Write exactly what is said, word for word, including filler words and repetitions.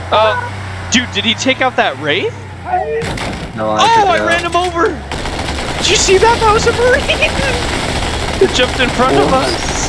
Uh, dude, did he take out that Wraith? No, I oh, I ran him over! Did you see that? That was a Marine! It jumped in front what? of us!